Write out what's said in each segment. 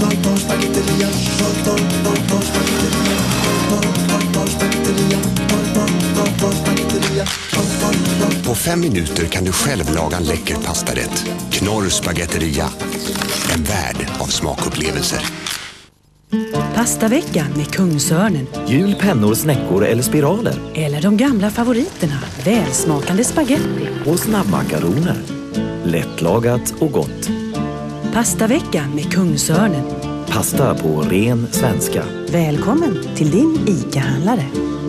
På 5 minuter kan du själv laga en läcker pastarätt. Knorr Spaghetteria. En värld av smakupplevelser. Pastavecka med Kungsörnen. Julpennor, snäckor eller spiraler. Eller de gamla favoriterna. Välsmakande spaghetti. Och snabbmakaroner. Lättlagat och gott. Pastavecka med Kungsörnen. Pasta på ren svenska. Välkommen till din ICA-handlare.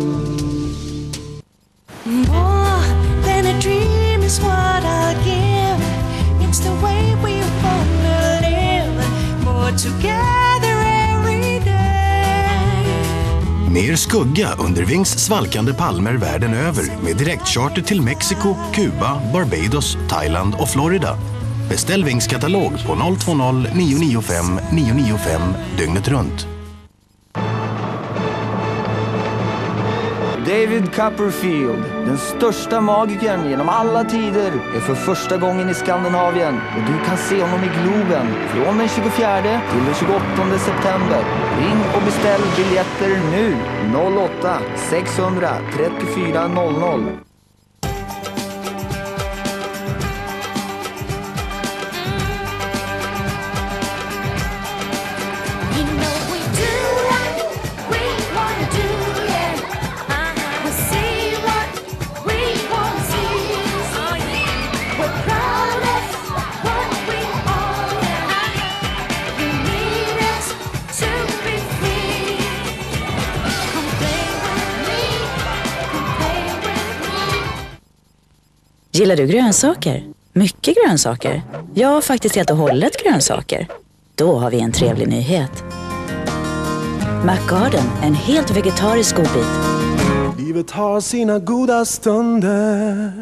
Mer skugga under Vings svalkande palmer världen över med direktcharter till Mexiko, Kuba, Barbados, Thailand och Florida. Beställ Vings katalog på 020 995 995 dygnet runt. David Copperfield, den största magikern genom alla tider, är för första gången i Skandinavien och du kan se honom i Globen från den 24 till den 28 september. Ring och beställ biljetter nu 08 600 34 00. Gillar du grönsaker? Mycket grönsaker? Ja, faktiskt helt och hållet grönsaker. Då har vi en trevlig nyhet. McGarden, en helt vegetarisk godbit. Livet har sina goda stunder.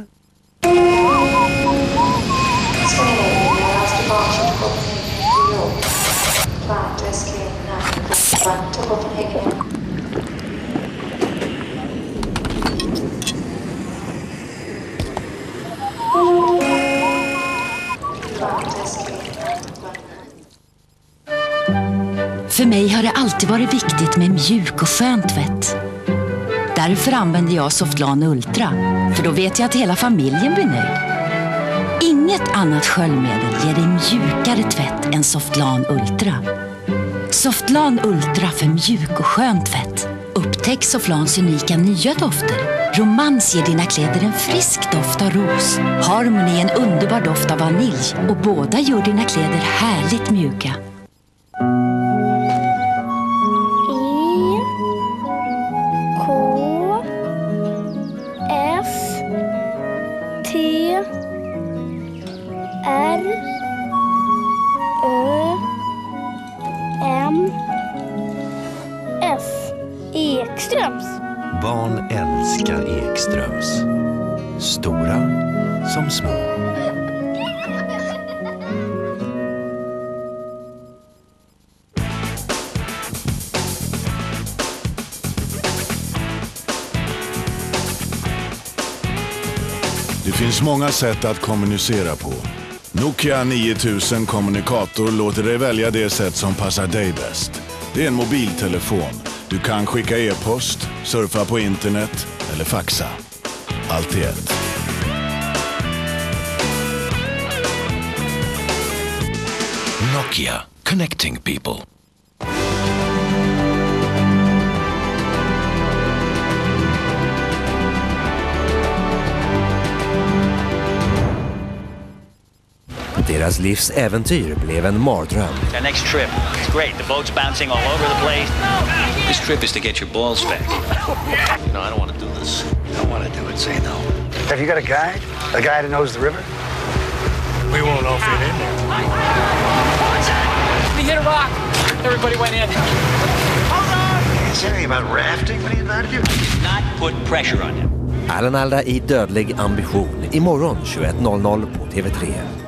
För mig har det alltid varit viktigt med mjuk och skön tvätt. Därför använder jag Softlan Ultra, för då vet jag att hela familjen blir nöjd. Inget annat sköljmedel ger dig mjukare tvätt än Softlan Ultra. Softlan Ultra för mjuk och skön tvätt. Upptäck Softlans unika nya dofter. Romans ger dina kläder en frisk doft av ros. Harmony en underbar doft av vanilj. Och båda gör dina kläder härligt mjuka. Ekströms. Barn älskar Ekströms. Stora som små. Det finns många sätt att kommunicera på. Nokia 9000 kommunikator låter dig välja det sätt som passar dig bäst. Det är en mobiltelefon. Du kan skicka e-post, surfa på internet eller faxa. Allt i ett. Nokia. Connecting people. Deras livs äventyr blev en mardröm. The next trip. It's great. The boat's bouncing all over the place. This trip is to get your balls back. No, I don't want to do this. I don't want to do it. Say no. Have you got a guide? A guy that knows the river? We won't all fit in there. We hit a rock. Everybody went in. Hold on! You said anything about rafting when he invited you? Did not put pressure on him. Alan Alda i Dödlig ambition. Imorgon 21:00 på TV3.